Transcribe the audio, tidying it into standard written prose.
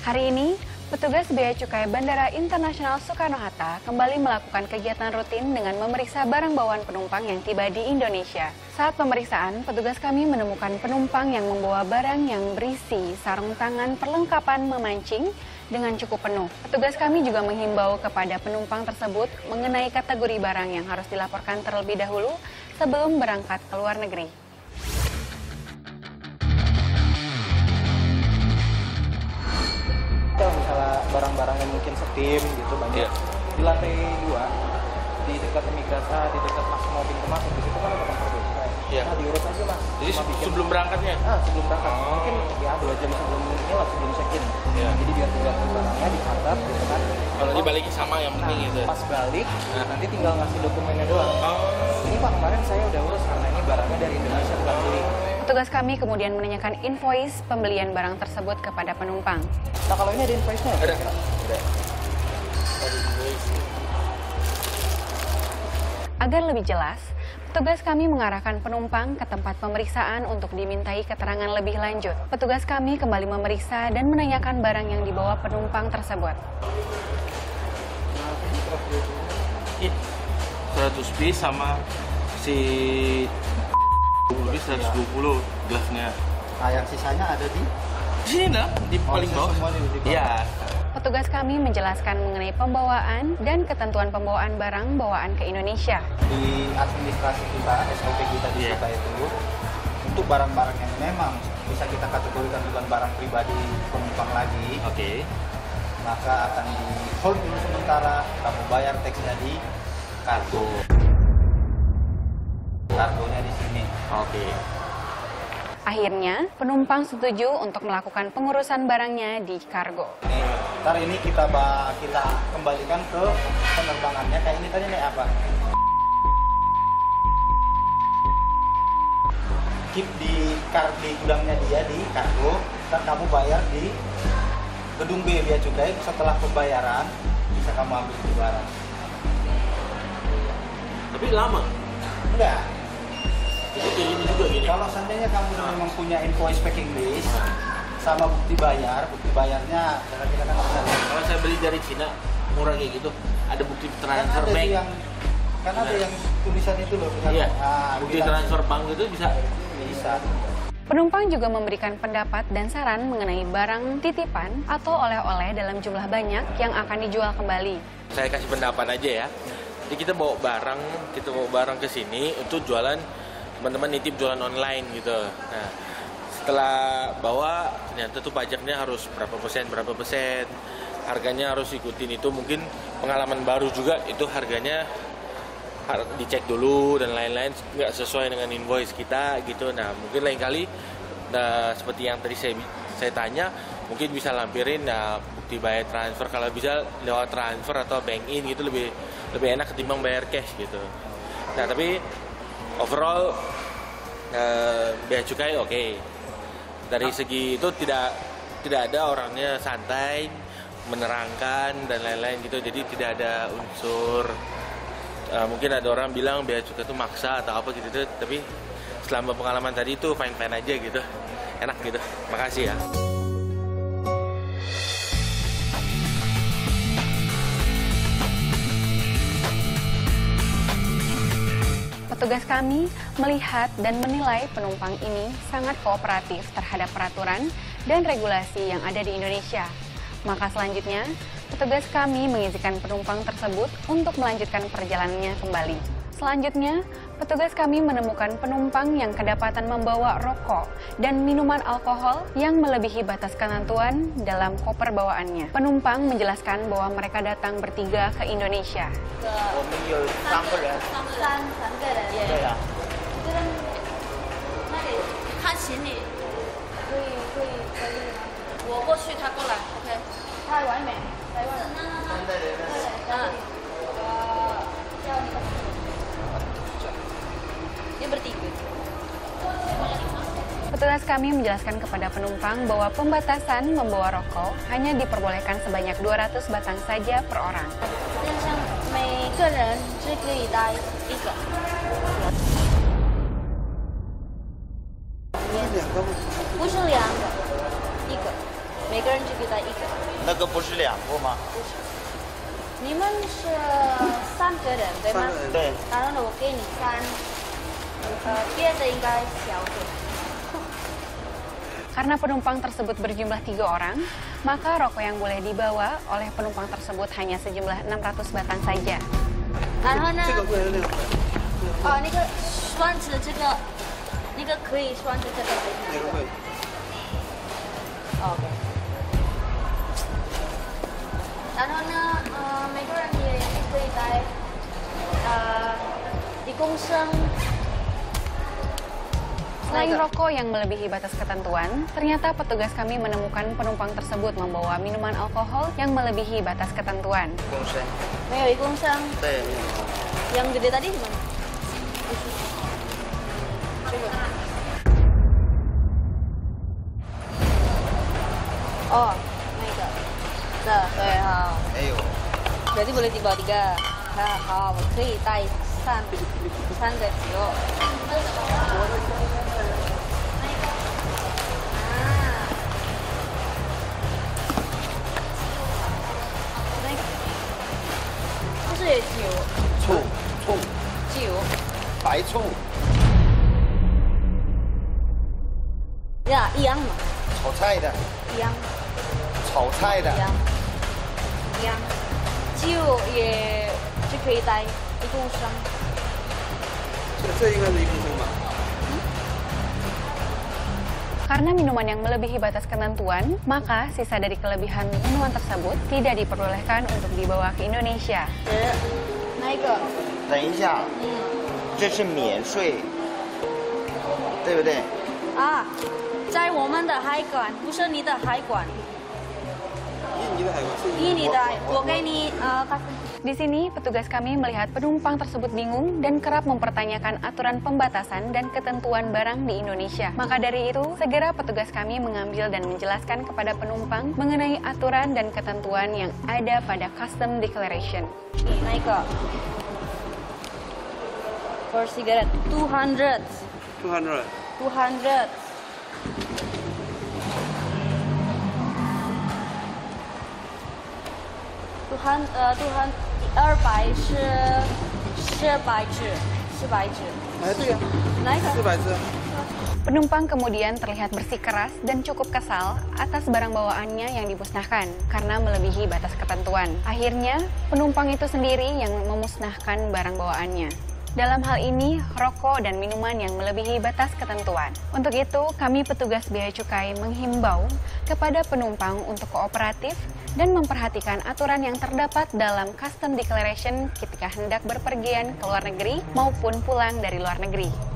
Hari ini, petugas Bea Cukai Bandara Internasional Soekarno-Hatta kembali melakukan kegiatan rutin dengan memeriksa barang bawaan penumpang yang tiba di Indonesia. Saat pemeriksaan, petugas kami menemukan penumpang yang membawa barang yang berisi sarung tangan perlengkapan memancing dengan cukup penuh. Petugas kami juga menghimbau kepada penumpang tersebut mengenai kategori barang yang harus dilaporkan terlebih dahulu sebelum berangkat ke luar negeri. Kalau misalnya barang-barang yang mungkin setim gitu banyak di lantai 2 di dekat imigrasi, di dekat pas mau pintu masuk di situ kan ada kantor bea cukai. Nah diurus aja mas. Jadi sebelum berangkatnya? Sebelum berangkat. Mungkin ya 2 jam sebelum ini lah sebelum check-in. Jadi biar tinggal barangnya dicatat gitu kan. Kalau dibalikin sama yang penting gitu. Pas balik nanti tinggal ngasih dokumennya doang. Ini pak kemarin saya udah urus karena ini barangnya dari Indonesia bukan beli. Petugas kami kemudian menanyakan invoice pembelian barang tersebut kepada penumpang. Nah kalau ini ada invoice-nya ya? Ada. Agar lebih jelas, petugas kami mengarahkan penumpang ke tempat pemeriksaan untuk dimintai keterangan lebih lanjut. Petugas kami kembali memeriksa dan menanyakan barang yang dibawa penumpang tersebut. 100 piece sama si 120 gelasnya. Nah yang sisanya ada di sini dah, di paling bawah. Iya. Petugas kami menjelaskan mengenai pembawaan dan ketentuan pembawaan barang bawaan ke Indonesia. Di administrasi kita, SOP kita di kita itu, untuk barang-barang yang memang bisa kita kategorikan bukan barang pribadi penumpang lagi, maka akan di hold dulu sementara, kamu bayar teksnya di kargo. Kargonya di sini. Akhirnya, penumpang setuju untuk melakukan pengurusan barangnya di kargo. Ntar ini kita kembalikan ke penerbangannya. Kayak ini tadi naik apa? Keep di gudangnya dia di kargo. Ntar kamu bayar di gedung Bea Cukai. Setelah pembayaran bisa kamu ambil di barang. Tapi lama? Enggak. Itu kayak gini juga gini. Kalau seandainya kamu udah memang punya invoice packing list sama bukti bayarnya kira-kira kan bisa. Kalau saya beli dari Cina murah kayak gitu, ada bukti transfer bank. Kan ada yang tulisan itu loh. Iya. Bukti transfer bank itu bisa. Penumpang juga memberikan pendapat dan saran mengenai barang titipan atau oleh-oleh dalam jumlah banyak yang akan dijual kembali. Saya kasih pendapat aja ya. Jadi kita bawa barang ke sini untuk jualan, teman-teman nitip jualan online gitu. Nah, setelah bawa ternyata tuh pajaknya harus berapa persen, harganya harus ikutin itu, mungkin pengalaman baru juga itu harganya dicek dulu dan lain-lain nggak sesuai dengan invoice kita gitu. Nah mungkin lain kali seperti yang tadi saya tanya, mungkin bisa lampirin bukti bayar transfer, kalau bisa lewat transfer atau bank in gitu lebih enak ketimbang bayar cash gitu. Nah tapi overall Bea Cukai oke. Dari segi itu tidak ada orangnya santai, menerangkan dan lain-lain gitu. Jadi tidak ada unsur mungkin ada orang bilang Bea Cukai itu maksa atau apa gitu. Tapi selama pengalaman tadi itu fine-fine aja gitu. Enak gitu. Makasih ya. Petugas kami melihat dan menilai penumpang ini sangat kooperatif terhadap peraturan dan regulasi yang ada di Indonesia. Maka selanjutnya, petugas kami mengizinkan penumpang tersebut untuk melanjutkan perjalanannya kembali. Selanjutnya, petugas kami menemukan penumpang yang kedapatan membawa rokok dan minuman alkohol yang melebihi batas ketentuan dalam koper bawaannya. Penumpang menjelaskan bahwa mereka datang bertiga ke Indonesia. Petugas kami menjelaskan kepada penumpang bahwa pembatasan membawa rokok hanya diperbolehkan sebanyak 200 batang saja per orang. 每个人只给他一个。 那个不是2个吗？ 不是。你们是3个人对吗？ 对。 然后呢，我给你3，别的应该小点。 Karena penumpang tersebut berjumlah 3 orang, maka rokok yang boleh dibawa oleh penumpang tersebut hanya sejumlah 600 batang saja. 然后呢？哦，那个栓子这个，那个可以栓子这个可以。那个会。OK。然后呢，每个人也可以带1公升。 Selain rokok yang melebihi batas ketentuan, ternyata petugas kami menemukan penumpang tersebut membawa minuman alkohol yang melebihi batas ketentuan. 没有1公升。对。yang gede tadi gimana? Oh, 那个，对，好。哎呦。Berarti boleh dibawa 3. Nah, 好，我可以带3个酒。是酒，酒， 白醋， 呀，一样嘛， 炒菜的， 一样， 炒菜的， 一样，酒也就可以带1公升， 这应该是1公升吧？ Karena minuman yang melebihi batas ketentuan, maka sisa dari kelebihan minuman tersebut tidak diperbolehkan untuk dibawa ke Indonesia. 哪一个？ 等一下，这是免税，对不对？ 啊，在我们的海关，不是你的海关。 你的海关是你的，我给你 Di sini, petugas kami melihat penumpang tersebut bingung dan kerap mempertanyakan aturan pembatasan dan ketentuan barang di Indonesia. Maka dari itu, segera petugas kami mengambil dan menjelaskan kepada penumpang mengenai aturan dan ketentuan yang ada pada Custom Declaration. Naik ke for cigarette 200. 200. 200是白纸，是白纸。 对呀， 哪一个？是白纸。 Penumpang kemudian terlihat bersikeras dan cukup kesal atas barang bawaannya yang dimusnahkan karena melebihi batas ketentuan. Akhirnya, penumpang itu sendiri yang memusnahkan barang bawaannya. Dalam hal ini, rokok dan minuman yang melebihi batas ketentuan. Untuk itu, kami petugas Bea Cukai menghimbau kepada penumpang untuk kooperatif dan memperhatikan aturan yang terdapat dalam Custom Declaration ketika hendak berpergian ke luar negeri maupun pulang dari luar negeri.